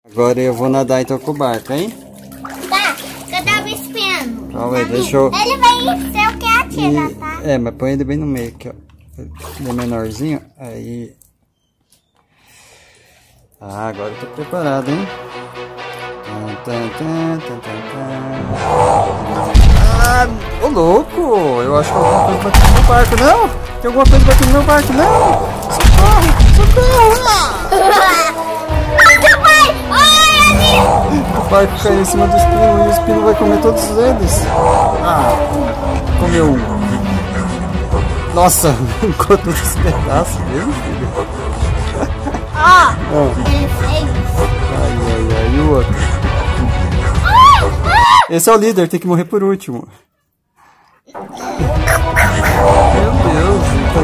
Agora eu vou nadar então com o barco, hein? Tá, cadê o espino? Calma aí, deixa eu... Ele vai ser o que atira, tá? É, mas põe ele bem no meio aqui, ó. Ele é menorzinho, aí... Ah, agora eu tô preparado, hein? Ah, ô louco! Eu acho que alguma coisa bateu no meu barco, não! Tem alguma coisa batendo no meu barco, não! Socorro! Socorro! O barco caiu em cima do espino e o espino vai comer todos eles. Ah, comeu um. Nossa, arrancou todos os pedaços, viu, filho? Ele fez. Ai, e o outro? Esse é o líder, tem que morrer por último. Meu Deus,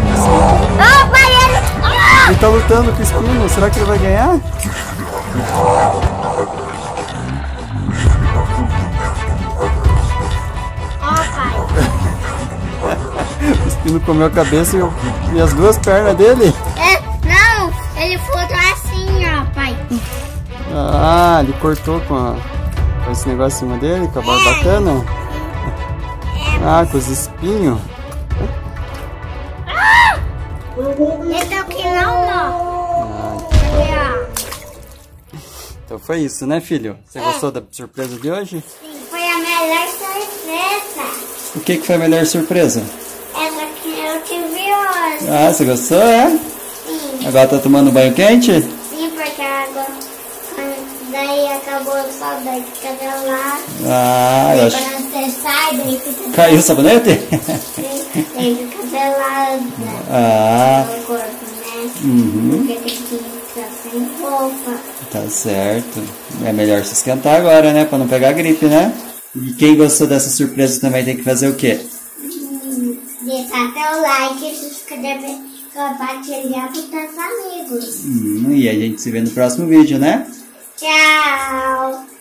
ele tá lutando com o espino, será que ele vai ganhar? O espino comeu a cabeça e as duas pernas dele. Não, ele furou assim, ó, pai. Ah, ele cortou com esse negócio em cima dele, com a barbatana. Ah, com os espinhos. Esse aqui não, ó. Então foi isso, né, filho? Você gostou da surpresa de hoje? Sim, foi a melhor surpresa. O que foi a melhor surpresa? Essa que eu tive hoje. Ah, você gostou, é? Sim. Agora tá tomando banho quente? Sim, porque a água, daí acabou o sabonete de cabelo. Ah, eu acho. Quando você sai, daí fica... Caiu o sabonete? Sim, daí fica pelado. Ah. No corpo, né? Uhum. Porque tem que ficar sem roupa. Tá certo. É melhor se esquentar agora, né? Pra não pegar gripe, né? E quem gostou dessa surpresa também tem que fazer o quê? Deixar até o like e se inscrever, compartilhar com seus amigos. E a gente se vê no próximo vídeo, né? Tchau!